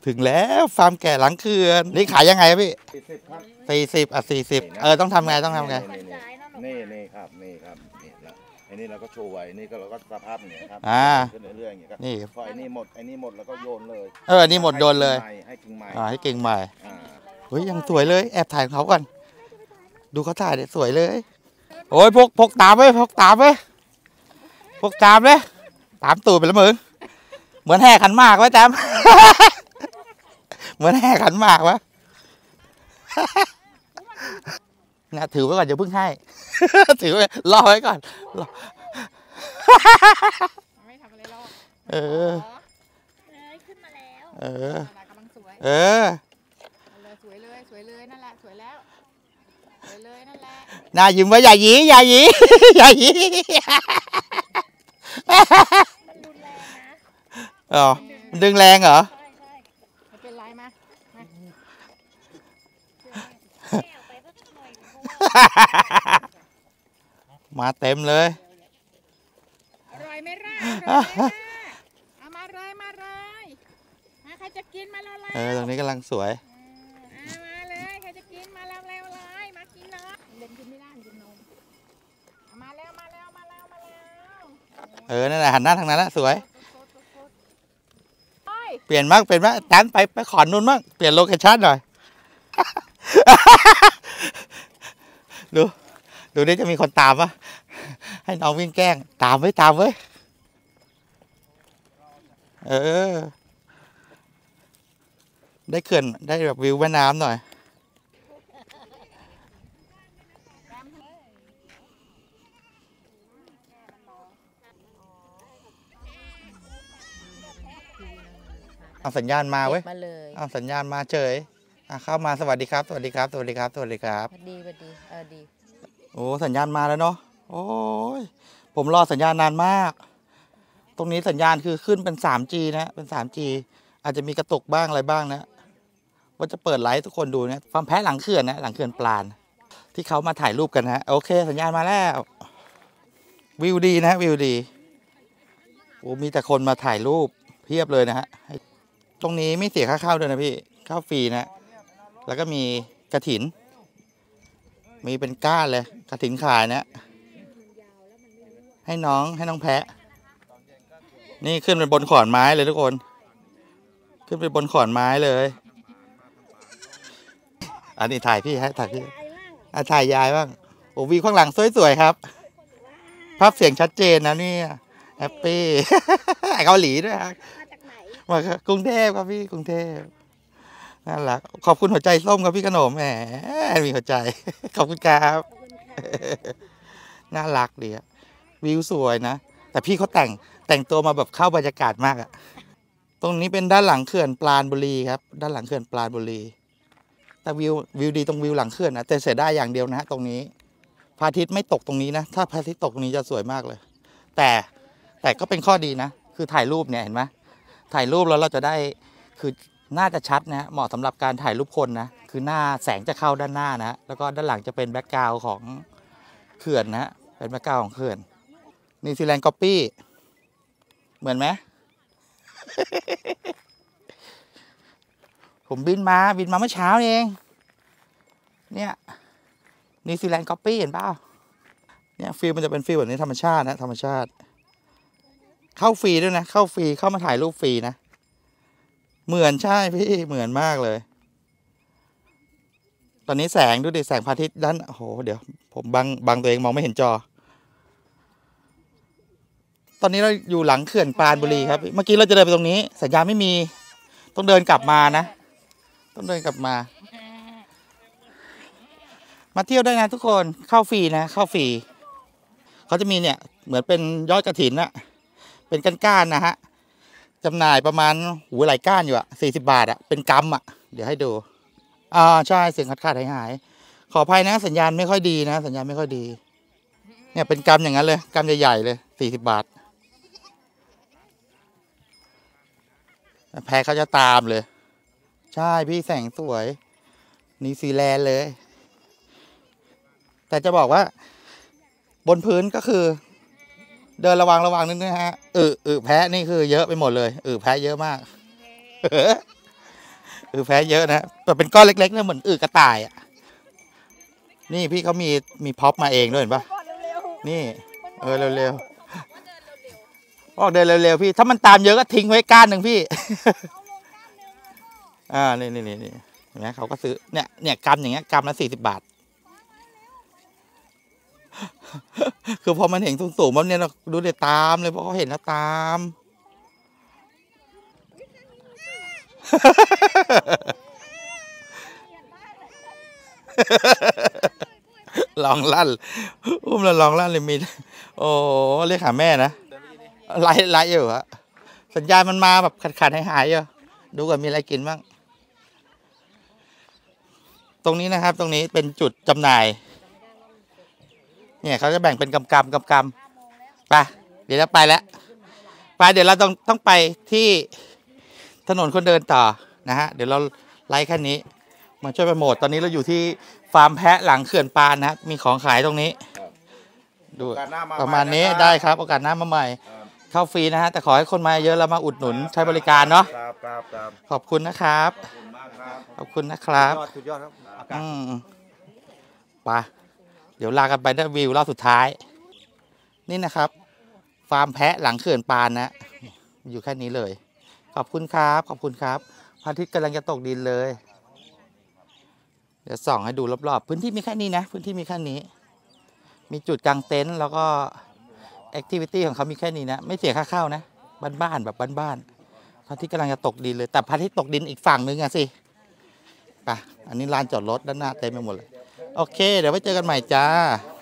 ถึงแล้วฟาร์มแกะหลังเขื่อนนี่ขายยังไงพี่ 40 ครับ 40อ่ะ40ต้องทำไงต้องทำไงนี่ครับนี่แล้วไอ้นี่เราก็โชว์ไว้นี่ก็เราก็สภาพอย่างเงี้ยครับขึ้นเรื่อยๆอย่างเงี้ยนี่พอไอ้นี่หมดแล้วก็โยนเลยนี่หมดโยนเลยให้กิ่งใหม่ให้กิ่งใหม่เฮ้ยยังสวยเลยแอบถ่ายเขาก่อนดูเขาถ่ายสวยเลยโอ้ยพกตามไว้พกตามเลยตามตูดไปแล้วมึงเหมือนแห่ขันหมากไว้แจมเหมือนแห่ขันหมากวะนะถือไว้ก่อนอย่าเพิ่งให้ถือไว้รอไว้ก่อนไม่ทำอะไรหรอกขึ้นมาแล้วกำลังสวยสวยเลยนั่นแหละสวยแล้วสวยเลยนั่นแหละน่ายิ้มไว้อย่าหยีมันรุนแรงนะมันดึงแรงเหรอไม่เป็นไรมามาเต็มเลยอร่อยไหมล่ะเอามาเลยมาใครจะกินมาแล้วตรงนี้กำลังสวยมาเลยใครจะกินมาแล้วเลยมากินเนาะเล่นกินไม่ได้กินนมมาแล้วนั่นแหละหันหน้าทางนั้นแล้วสวยเปลี่ยนบ้างแตมไปขอนนู้นบ้างเปลี่ยนโลเคชั่นหน่อยดูนี่จะมีคนตามปะให้น้องวิ่งแกล้งตามไว้ได้เขื่อนได้แบบวิวแม่น้ำหน่อยเอาสัญญาณมาเว้ยเอาสัญญาณมาเฉยเข้ามาสวัสดีครับสวัสดีครับดีโอ้สัญญาณมาแล้วเนาะโอ้ยผมรอสัญญาณนานมากตรงนี้สัญญาณคือขึ้นเป็น 3G นะเป็น 3G อาจจะมีกระตุกบ้างอะไรบ้างนะว่าจะเปิดไลฟ์ทุกคนดูนะฟาร์มแพะหลังเขื่อนนะหลังเขื่อนปราณที่เขามาถ่ายรูปกันนะโอเคสัญญาณมาแล้ววิวดีนะวิวดีโอ้มีแต่คนมาถ่ายรูปเพียบเลยนะฮะตรงนี้ไม่เสียค่าเข้าด้วยนะพี่เข้าฟรีนะแล้วก็มีกฐินมีเป็นก้านเลยกฐินขายนะให้น้องแพะนี่ขึ้นไปบนขอนไม้เลยทุกคนขึ้นไปบนขอนไม้เลยอันนี้ถ่ายพี่ถ่ายพี่ถ่ายยายบ้างโอ้วิวข้างหลังสวยๆครับภาพเสียงชัดเจนนะนี่แฮปปี้เกาหลีด้วยครับมากรุงเทพครับพี่กรุงเทพน่ารักขอบคุณหัวใจส้มครับพี่ขนมแหมมีหัวใจขอบคุณครับน่ารักดีอะวิวสวยนะแต่พี่เขาแต่งตัวมาแบบเข้าบรรยากาศมากอะตรงนี้เป็นด้านหลังเขื่อนปราณบุรีครับด้านหลังเขื่อนปราณบุรีแต่วิวดีตรงวิวหลังเขื่อนนะแต่เสียดายอย่างเดียวนะฮะตรงนี้พระอาทิตย์ไม่ตกตรงนี้นะถ้าพระอาทิตย์ตกตรงนี้จะสวยมากเลยแต่ก็เป็นข้อดีนะคือถ่ายรูปเนี่ยเห็นไหมถ่ายรูปแล้วเราจะได้คือน่าจะชัดนะเหมาะสำหรับการถ่ายรูปคนนะคือหน้าแสงจะเข้าด้านหน้านะแล้วก็ด้านหลังจะเป็นแบ็กกราวด์ของเขื่อนนะเป็นแบ็กกราวด์ของเขื่อนนิวซีแลนด์ก๊อปปี้เหมือนไหม ผมบินมาเมื่อเช้าเองเนี่ยนิวซีแลนด์ก๊อปปี้เห็นเปล่าเนี่ยฟิลมันจะเป็นฟิลแบบนี้ธรรมชาตินะธรรมชาติเข้าฟรีด้วยนะเข้าฟรีเข้ามาถ่ายรูปฟรีนะเหมือนใช่พี่เหมือนมากเลยตอนนี้แสงดูดิแสงพระอาทิตย์ด้านโอ้โหเดี๋ยวผมบังตัวเองมองไม่เห็นจอตอนนี้เราอยู่หลังเขื่อนปราณบุรีครับเมื่อกี้เราจะเดินไปตรงนี้สัญญาณไม่มีต้องเดินกลับมานะต้องเดินกลับมาเที่ยวได้นะทุกคนเข้าฟรีนะเข้าฟรีเขาจะมีเนี่ยเหมือนเป็นยอดกฐินนะเป็นก้านๆนะฮะจำหน่ายประมาณหลายก้านอยู่อะ40 บาทอะเป็นกำอะเดี๋ยวให้ดูใช่เสียงขาดหายขออภัยนะสัญญาณไม่ค่อยดีนะสัญญาณไม่ค่อยดีเนี่ยเป็นกำอย่างนั้นเลยกำใหญ่ๆเลย40 บาทแพ้เขาจะตามเลยใช่พี่แสงสวยนิวซีแลนด์เลยแต่จะบอกว่าบนพื้นก็คือเดินระวังนิดนึงฮะแพะนี่คือเยอะไปหมดเลยแพะเยอะมากคือแพ้เยอะนะแต่เป็นก้อนเล็กๆเนี่ยเหมือนอึกระต่ายอ่ะนี่พี่เขามีพ็อปมาเองด้วยเห็นปะนี่เร็วๆออกเดินเร็วๆพี่ถ้ามันตามเยอะก็ทิ้งไว้ก้านหนึ่งพี่ นี่เห็นไหมเขาก็ซื้อเนี่ยกำอย่างเงี้ยกำละ40 บาท คือพอมันเห็นสูงๆมันเนี่ยเราดูเดี๋ยวตามเลยเพราะเขาเห็นแล้วตาม ลองลั่นอุ้มแล้วลองลั่นเลยมีโอ้เรียกหาแม่นะไล่อยู่ฮะสัญญาณมันมาแบบขาดหายอยู่ดูก่อนมีอะไรกินบ้างตรงนี้นะครับตรงนี้เป็นจุดจำหน่ายเนี่ยเขาจะแบ่งเป็นกำไปเดี๋ยวเราไปแล้วไปเดี๋ยวเราต้องไปที่ถนนคนเดินต่อนะฮะเดี๋ยวเราไล่แค่นี้มาช่วยโปรโมทตอนนี้เราอยู่ที่ฟาร์มแพะหลังเขื่อนปานนะมีของขายตรงนี้ดูประมาณนี้ได้ครับโอกาสหน้ามาใหม่เข้าฟรีนะฮะแต่ขอให้คนมาเยอะแล้วมาอุดหนุนใช้บริการเนาะขอบคุณนะครับขอบคุณนะครับสุดยอดครับไปเดี๋ยวลากันไปด้วยวิวรอบสุดท้ายนี่นะครับฟาร์มแพะหลังเขื่อนปานนะอยู่แค่นี้เลยขอบคุณครับขอบคุณครับพระอาทิตย์กำลังจะตกดินเลยเดี๋ยวส่องให้ดูรอบๆพื้นที่มีแค่นี้นะพื้นที่มีแค่นี้มีจุดกางเต็นท์แล้วก็แอคทิวิตี้ของเขามีแค่นี้นะไม่เสียค่าเข้านะบ้านๆแบบบ้านๆพระอาทิตย์กำลังจะตกดินเลยแต่พระอาทิตย์ตกดินอีกฝั่งนึงอะสิไปอันนี้ลานจอดรถด้านหน้าเต็มไปหมดเลยโอเคเดี๋ยวไว้เจอกันใหม่จ้า